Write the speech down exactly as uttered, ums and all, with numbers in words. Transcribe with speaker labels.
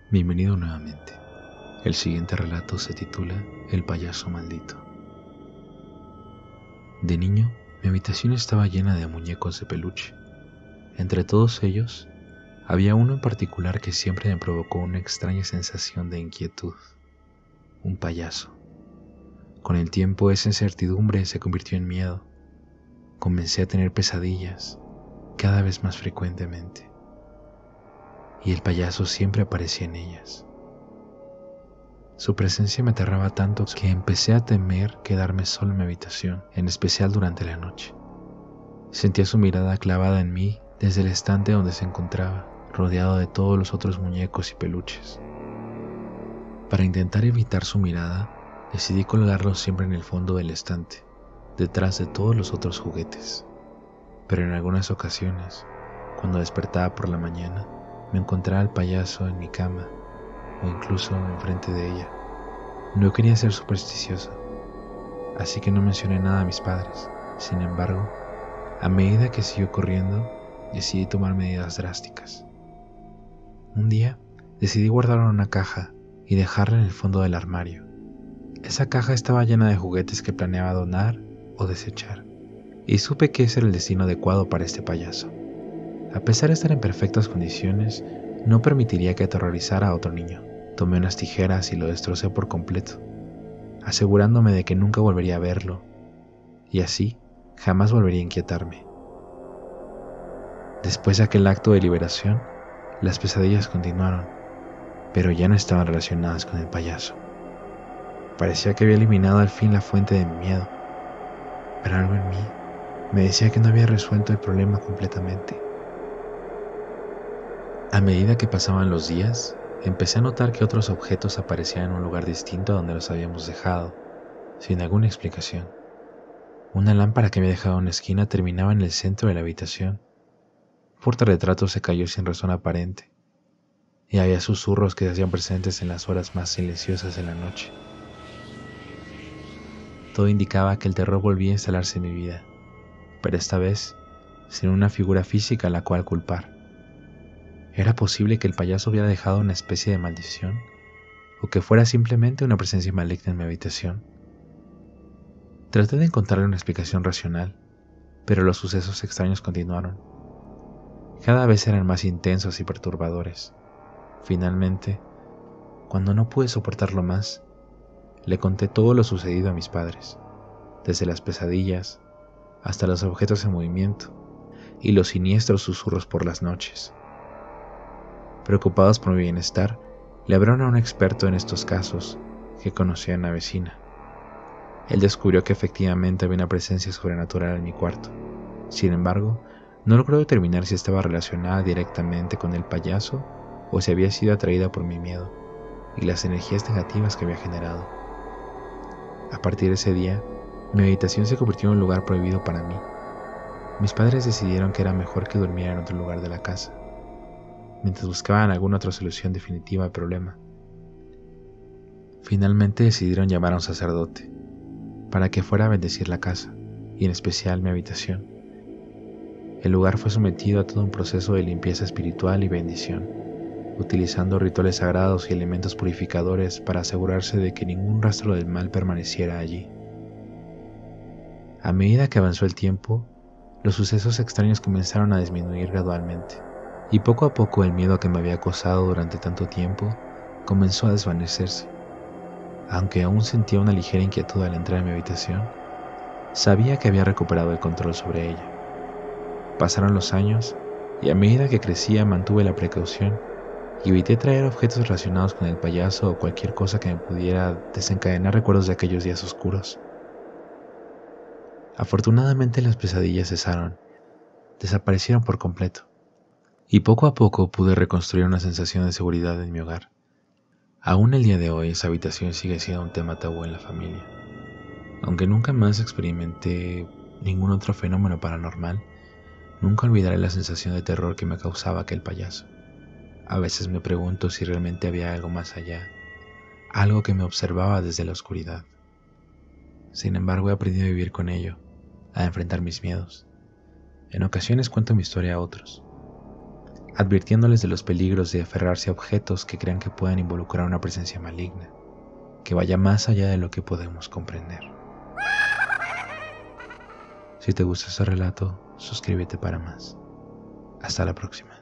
Speaker 1: Bienvenido nuevamente. El siguiente relato se titula El payaso maldito. De niño, mi habitación estaba llena de muñecos de peluche. Entre todos ellos, había uno en particular que siempre me provocó una extraña sensación de inquietud. Un payaso. Con el tiempo, esa incertidumbre se convirtió en miedo. Comencé a tener pesadillas, cada vez más frecuentemente. Y el payaso siempre aparecía en ellas. Su presencia me aterraba tanto que empecé a temer quedarme solo en mi habitación, en especial durante la noche. Sentía su mirada clavada en mí desde el estante donde se encontraba, rodeado de todos los otros muñecos y peluches. Para intentar evitar su mirada, decidí colgarlo siempre en el fondo del estante, detrás de todos los otros juguetes. Pero en algunas ocasiones, cuando despertaba por la mañana, me encontraba al payaso en mi cama o incluso enfrente de ella. No quería ser supersticioso, así que no mencioné nada a mis padres. Sin embargo, a medida que siguió corriendo, decidí tomar medidas drásticas. Un día, decidí guardarlo en una caja y dejarla en el fondo del armario. Esa caja estaba llena de juguetes que planeaba donar o desechar, y supe que ese era el destino adecuado para este payaso. A pesar de estar en perfectas condiciones, no permitiría que aterrorizara a otro niño. Tomé unas tijeras y lo destrocé por completo, asegurándome de que nunca volvería a verlo, y así jamás volvería a inquietarme. Después de aquel acto de liberación, las pesadillas continuaron, pero ya no estaban relacionadas con el payaso. Parecía que había eliminado al fin la fuente de mi miedo, pero algo en mí me decía que no había resuelto el problema completamente. A medida que pasaban los días, empecé a notar que otros objetos aparecían en un lugar distinto a donde los habíamos dejado, sin alguna explicación. Una lámpara que había dejado en una esquina terminaba en el centro de la habitación. Un portarretrato se cayó sin razón aparente, y había susurros que se hacían presentes en las horas más silenciosas de la noche. Todo indicaba que el terror volvía a instalarse en mi vida, pero esta vez sin una figura física a la cual culpar. ¿Era posible que el payaso hubiera dejado una especie de maldición? ¿O que fuera simplemente una presencia maligna en mi habitación? Traté de encontrarle una explicación racional, pero los sucesos extraños continuaron. Cada vez eran más intensos y perturbadores. Finalmente, cuando no pude soportarlo más, le conté todo lo sucedido a mis padres, desde las pesadillas hasta los objetos en movimiento y los siniestros susurros por las noches. Preocupados por mi bienestar, le hablaron a un experto en estos casos que conocía a una vecina. Él descubrió que efectivamente había una presencia sobrenatural en mi cuarto. Sin embargo, no logró determinar si estaba relacionada directamente con el payaso o si había sido atraída por mi miedo y las energías negativas que había generado. A partir de ese día, mi habitación se convirtió en un lugar prohibido para mí. Mis padres decidieron que era mejor que durmiera en otro lugar de la casa, mientras buscaban alguna otra solución definitiva al problema. Finalmente decidieron llamar a un sacerdote para que fuera a bendecir la casa, y en especial mi habitación. El lugar fue sometido a todo un proceso de limpieza espiritual y bendición, utilizando rituales sagrados y elementos purificadores para asegurarse de que ningún rastro del mal permaneciera allí. A medida que avanzó el tiempo, los sucesos extraños comenzaron a disminuir gradualmente, y poco a poco el miedo que me había acosado durante tanto tiempo comenzó a desvanecerse. Aunque aún sentía una ligera inquietud al entrar en mi habitación, sabía que había recuperado el control sobre ella. Pasaron los años, y a medida que crecía mantuve la precaución y evité traer objetos relacionados con el payaso o cualquier cosa que me pudiera desencadenar recuerdos de aquellos días oscuros. Afortunadamente las pesadillas cesaron, desaparecieron por completo, y poco a poco pude reconstruir una sensación de seguridad en mi hogar. Aún el día de hoy esa habitación sigue siendo un tema tabú en la familia. Aunque nunca más experimenté ningún otro fenómeno paranormal, nunca olvidaré la sensación de terror que me causaba aquel payaso. A veces me pregunto si realmente había algo más allá, algo que me observaba desde la oscuridad. Sin embargo, he aprendido a vivir con ello, a enfrentar mis miedos. En ocasiones cuento mi historia a otros. advirtiéndoles de los peligros de aferrarse a objetos que crean que puedan involucrar una presencia maligna, que vaya más allá de lo que podemos comprender. Si te gusta este relato, suscríbete para más. Hasta la próxima.